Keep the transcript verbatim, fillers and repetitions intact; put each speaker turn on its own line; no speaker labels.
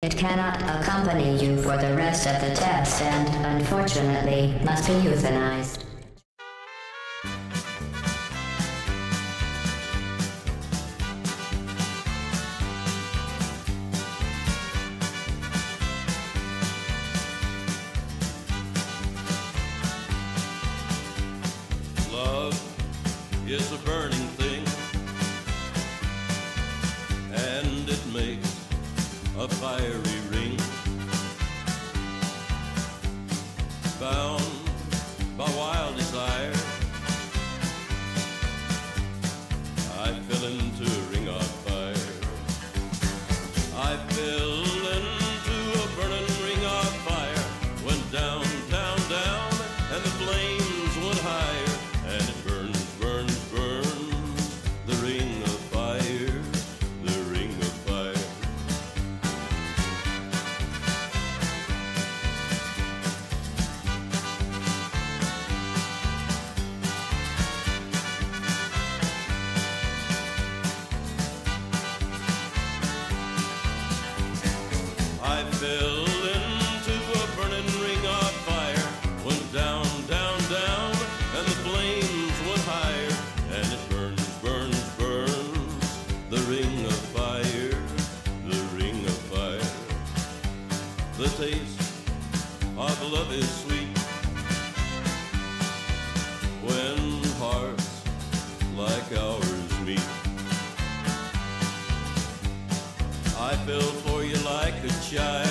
It cannot accompany you for the rest of the test and, unfortunately, must be euthanized.
Love is a burning thing, and it makes a fiery ring. Bound by wild desire, I fell into a ring of fire. I fell into a burning ring of fire. Went down, down, down, and the flames went higher. And it burns, burns, burns, the ring of fire, the ring of fire. I fell into a burning ring of fire. Went down, down, down, and the flames went higher. And it burns, burns, burns, the ring of fire, the ring of fire. The taste of love is sweet when hearts like ours meet. I fell for you like a child.